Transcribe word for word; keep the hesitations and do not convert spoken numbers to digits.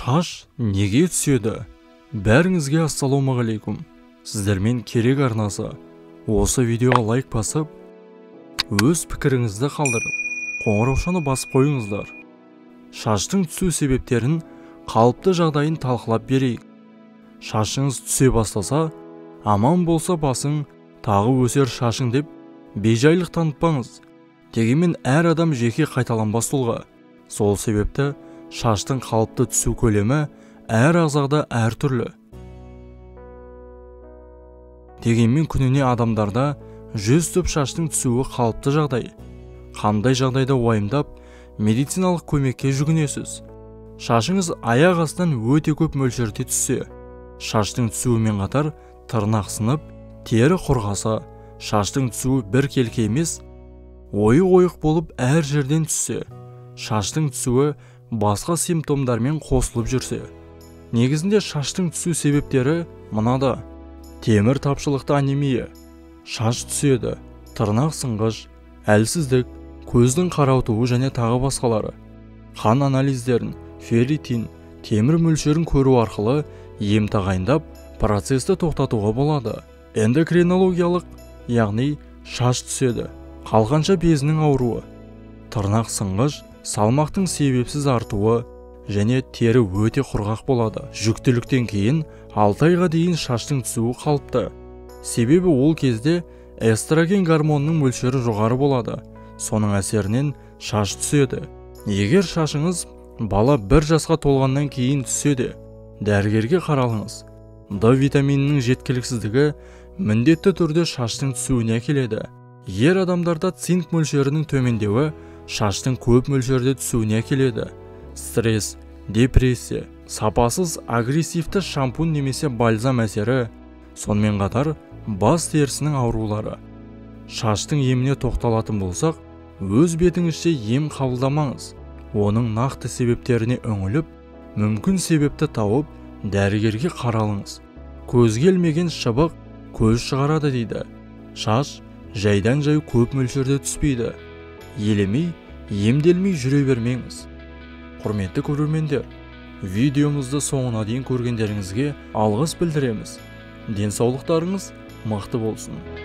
Шаш неге түседі? Бәріңізге ассалаумағалейкум. Сіздермен керек арнасы. Осы видеоға лайк басып, өз пікіріңізді қалдырып, қоңыраушаны басып қойыңыздар. Шаштың түсу себептерін, қалыпты жағдайын талқылап берейік. Шашыңыз түсе бастаса, аман болса басың, тағы өсер шашың деп бейжайлық танытпаңыз. Дегенмен әр адам жеке қайталанбас тұлға. Сол себепті шаштың қалыпты түсу көлемі әр ағзада әр түрлі. Дегенмен күніне адамдарда жүз түп шаштың түсуі қалыпты жағдай. Қандай жағдайда уайымдап, медициналық көмекке жүгінесіз? Шашыңыз аяқ астынан өте көп мөлшерде түссе, шаштың түсуімен қатар тырнақ сынып, тері құрғаса, шаштың түсуі бір келке емес, ойық-ойық болып әр жерден түссе, шаштың түсуі басқа симптомдармен қосылып жүрсе. Негізінде шаштың түсу себептері мынада: темір тапшылықты анемия, шаш түседі, тырнақ сынғыш, әлсіздік, көздің қарауытуы және тағы басқалары. Қан анализдерін, ферритин, темір мөлшерін көру арқылы ем тағайындап, процесті тоқтатуға болады. Эндокринологиялық, яғни шаш түседі, қалқанша безінің ауруы, тырнақ сынғыш, салмақтың себепсіз артуы және тері өте құрғақ болады. Жүктіліктен кейін алты айға дейін шаштың түсуі қалыпты. Себебі ол кезде эстроген гормонының мөлшері жоғары болады. Соның әсерінен шаш түседі. Егер шашыңыз бала бір жасқа толғаннан кейін түссе де, дәрігерге қаралыңыз. Д витаминінің жеткіліксіздігі міндетті түрде шаштың түсуіне әкеледі. Ер адамдарда цинк мөлшерінің төмендеуі шаштың көп мөлшерде түсуіне әкеледі. Стресс, депрессия, сапасыз агрессивті шампунь немесе бальзам әсері, сонымен қатар бас терісінің аурулары. Шаштың еміне тоқталатын болсақ, өз бетіңізше ем қабылдамаңыз. Оның нақты себептеріне үңіліп, мүмкін себепті тауып, дәрігерге қаралыңыз. Көз келмеген шыбық көз шығарады дейді. Шаш жайдан жай көп мөлшерде түспейді. Елемей, емделмей жүре бермеңіз. Құрметті көрермендер, видеомызды соңына дейін көргендеріңізге алғыс білдіреміз. Денсаулықтарыңыз мықты болсын.